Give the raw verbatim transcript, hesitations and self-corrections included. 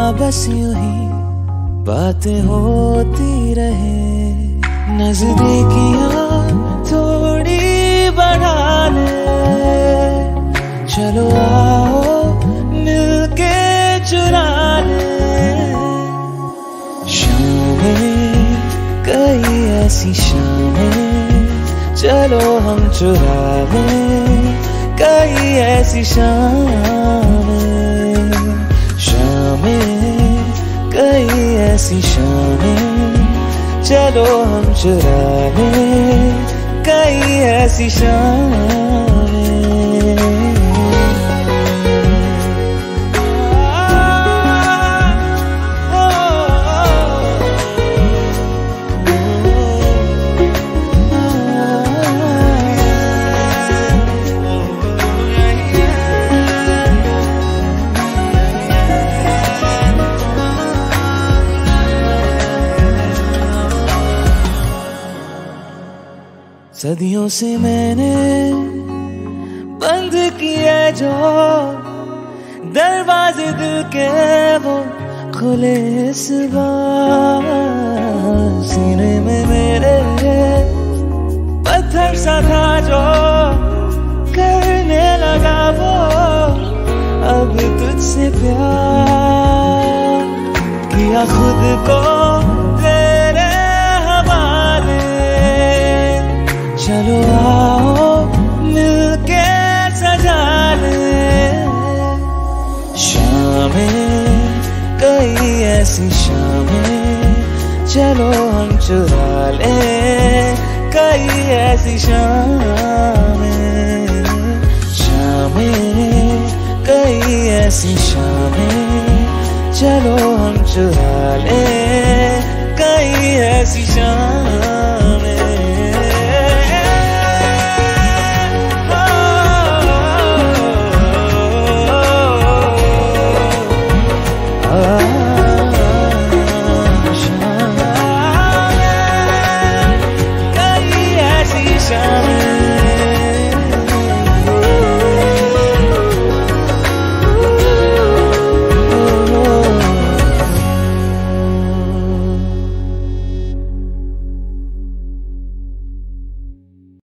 बस यूं ही बातें होती रहे, नजदीकियां थोड़ी बढ़ा ले, चलो आओ मिलके चुरा ले। शामें कई ऐसी शामें, चलो हम चुरा लें कई ऐसी शामें। शामें कई ऐसी शामें, चलो हम चुरा लें कई ऐसी शामें। सदियों से मैंने बंद किए जो दरवाजे दिल के, वो खुले इस बार। सीने में मेरे पत्थर सा था जो करने लगा वो अब तुझसे प्यार। किया खुद को तेरे हवाले, चलो आओ मिलके सजा ले। शामें कई ऐसी शामें, चलो हम चुरा ले कई ऐसी शामें। शामें कई ऐसी शामें, चलो हम चुरा ले कई ऐसी शामें। Oh